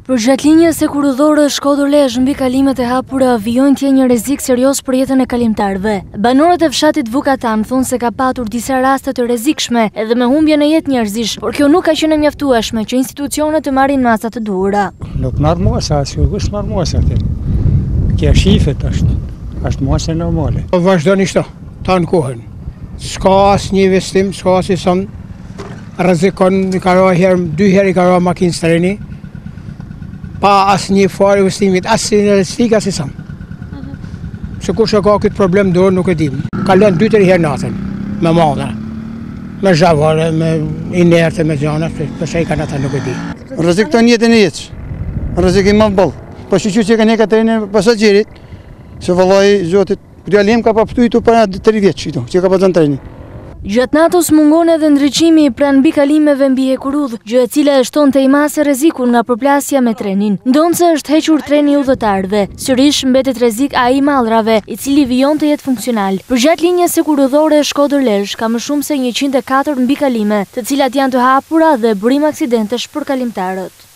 Përgjatë linjës sekurudhore Shkodër-Lezhë mbi kalimet e hapura vijojnë të jenë një rrezik serioz për jetën e kalimtarëve. Banorët e fshatit Vukatan thonë se ka patur disa raste të rrezikshme edhe me humbje në jetë njerëzish, por kjo nuk ka qenë e mjaftueshme që institucionet të marrin masat të duhura. Nuk marr masa, sigurisht marr masa atë. Kjo shifet është masa normale. Vazhdonisht ta kohën. S'ka asnjë investim, s'ka asnjë son rrezikon ka dy herë ka makinë treni. Pa asnjë farë investimit, asnjë realistik, asnjë son. Se kush ka këtë problem dorë nuk e di. Kalon 2-3 herë natën me madhe. Me zhavare, me inerte, me gjana, përsa i kanë ata nuk e di. Rrezik të jetën e jetës. Rrezik i më boll. Po shiqur që kanë ka trenin pasaxherit. Se vallai zotit, realim ka paptuitu para 3 vjet këtu, që ka pasur trenin. Gjatë natës mungon edhe ndriçimi pranë mbi kalimeve mbi Hekurudh, gjë e cila e shton të imase rrezikun nga përplasja me trenin. Ndonse është hequr treni udhëtarëve, sërish mbetet rrezik ai mallrave, i cili vijon të jetë funksional. Përgjatë linjës sekurudhore Shkodër-Lezhë ka më shumë se 104 mbikalime, të cilat janë të hapura dhe bërim aksidentesh për kalimtarët.